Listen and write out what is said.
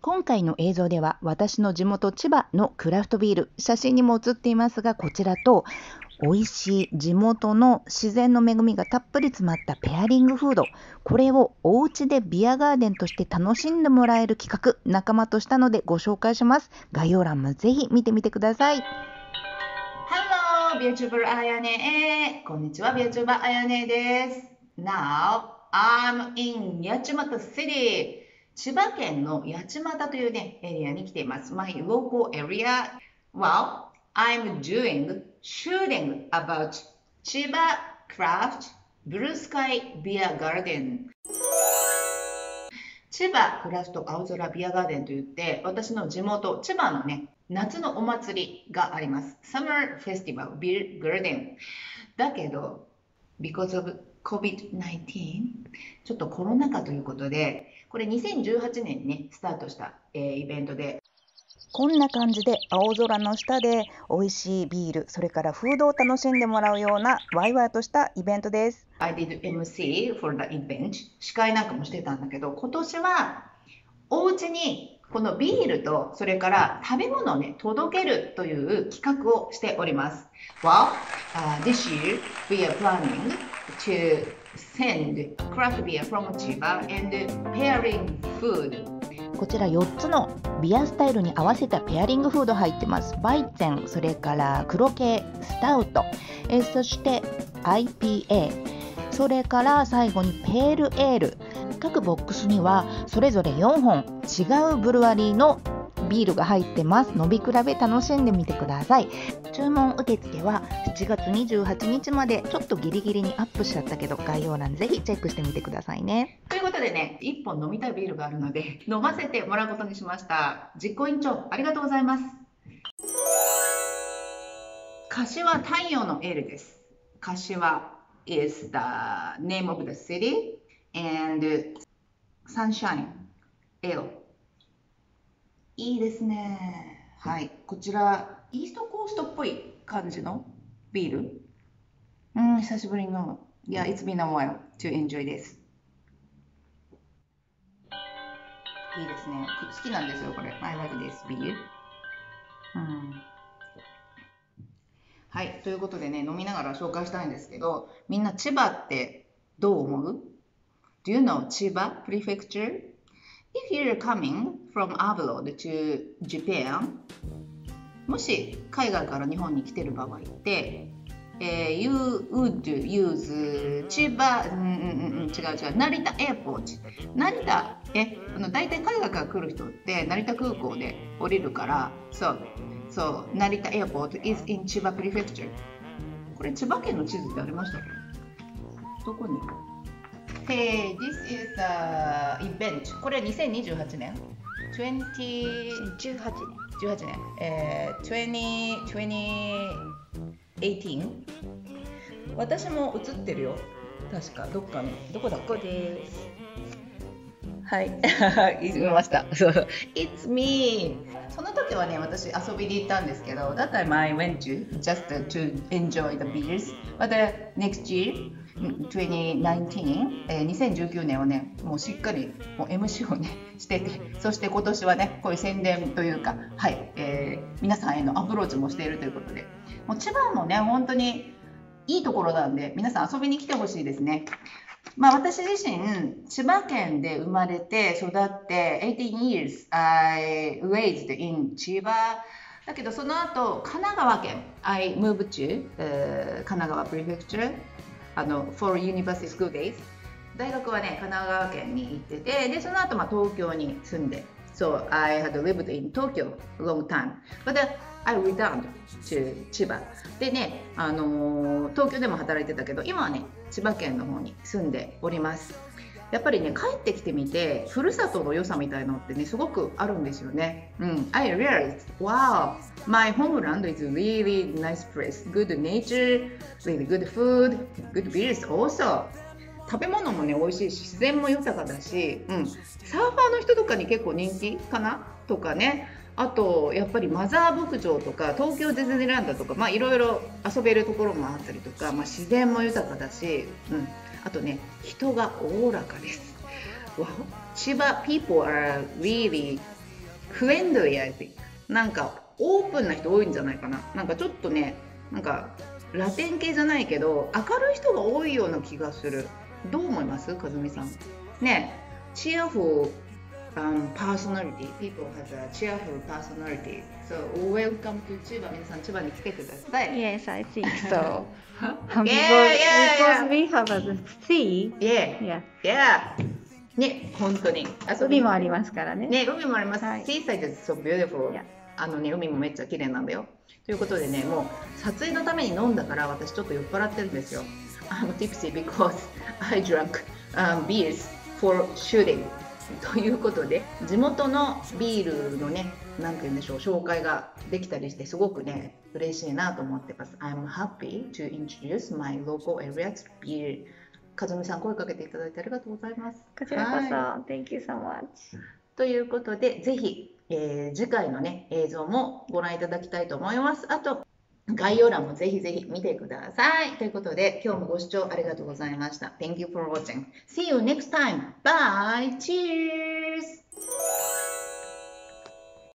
今回の映像では私の地元千葉のクラフトビール、写真にも写っていますが、こちらと美味しい地元の自然の恵みがたっぷり詰まったペアリングフード、これをお家でビアガーデンとして楽しんでもらえる企画、仲間としたのでご紹介します。概要欄もぜひ見てみてください。 Hello, VTuber あやね。こんにちは、VTuber あやねです。Now, I'm in 八街 City。千葉県の八街というね、エリアに来ています。My local area. Well, I'm doing shooting about 千葉 Craft Blue Sky Beer Garden。千葉クラフト青空ビアガーデンといって、私の地元、千葉のね、夏のお祭りがあります。Summer Festival Beer Garden。だけど、because of COVID-19、ちょっとコロナ禍ということで、これ2018年にね、スタートした、イベントで、 こんな感じで青空の下で美味しいビール、それからフードを楽しんでもらうようなワイワイとしたイベントです。 I did MC for the event。司会なんかもしてたんだけど、今年はお家にこのビールとそれから食べ物をね、届けるという企画をしております。Well, this year we are planning to send craft beer from Chiba and pairing food。 こちら4つのビアスタイルに合わせたペアリングフード入ってます。バイゼン、それから黒系、スタウト、そして IPA、それから最後にペールエール。各ボックスにはそれぞれ4本違うブルワリーのビールが入ってます。飲み比べ楽しんでみてください。注文受付は7月28日まで、ちょっとギリギリにアップしちゃったけど、概要欄ぜひチェックしてみてくださいね。 ということでね、1本飲みたいビールがあるので飲ませてもらうことにしました。実行委員長、ありがとうございます。柏太陽のエールです。柏 is the name of the city and sunshine ale。いいですね。はい。こちら、イーストコーストっぽい感じのビール。久しぶりの。Yeah, it's been a while to enjoy this。いいですね。好きなんですよ、これ。I like this beer。はい。ということでね、飲みながら紹介したいんですけど、みんな千葉ってどう思う？ Do you know 千葉 Prefecture?If you're coming from abroad to Japan、 もし海外から日本に来てる場合って、You would use 千葉、違う、成田エアポート。成田、大体海外から来る人って成田空港で降りるから、そう、成田エアポート is in 千葉 Prefecture。これ千葉県の地図ってありましたっけ？どこに？This is a event。これは2028年 18 年。2018。私も映ってるよ。確かどこだっけ？ ここです。 はい。言いました。It's me。その時はね、私遊びに行ったんですけど、That time I went to just to enjoy the beers. But next year、2019、2019年はね、もうしっかりもう MC をねしてて、そして今年はね、こういう宣伝というか、はい、皆さんへのアプローチもしているということで、もう千葉もね、本当にいいところなんで、皆さん遊びに来てほしいですね。私自身、千葉県で生まれて育って18 years I raised in 千葉。だけどその後、神奈川県 I moved to、神奈川 prefecture for university school days。大学はね、神奈川県に行ってて、でその後東京に住んで、So I had lived in Tokyo a long time. But I returned to 千葉。でね、東京でも働いてたけど、今はね、千葉県の方に住んでおります。やっぱりね、帰ってきてみて、ふるさとの良さみたいなのってね、すごくあるんですよね。I realized, wow, my homeland is really nice place. Good nature, really good food, good beers also.食べ物もね美味しいし、自然も豊かだし、サーファーの人とかに結構人気かなとかね。あとやっぱりマザー牧場とか東京ディズニーランドとか、いろいろ遊べるところもあったりとか、自然も豊かだし、あとね、人がおおらかです。Wow, Chiba people are really フレンドリー、I think。なんかオープンな人多いんじゃないかな。なんかちょっとね、なんかラテン系じゃないけど明るい人が多いような気がする。どう思います、かずみさん？ね、cheerful personality. People has a cheerful personality. So welcome to 千葉。皆さん千葉に来てください。 Yes, I think so. Yeah, yeah, Because we have a sea. Yeah, Yeah. yeah. ね、本当に。 海もありますからね。 ね、海もあります。 はい Seaside is so beautiful. Yeah. 海もめっちゃ綺麗なんだよ。ということでね、もう撮影のために飲んだから私ちょっと酔っ払ってるんですよ。tipsy because I drank beers for shooting. ということで、地元のビールのね、なんて言うんでしょう、紹介ができたりしてすごくね、嬉しいなと思ってます。I'm happy to introduce my local area's beer. かずみさん、声かけていただいてありがとうございます。 こちらこそ、 はい Thank you so much. ということで、ぜひ、次回のね、映像もご覧いただきたいと思います。あと、概要欄もぜひぜひ見てください。ということで、今日もご視聴ありがとうございました。Thank you for watching. See you next time. Bye. Cheers.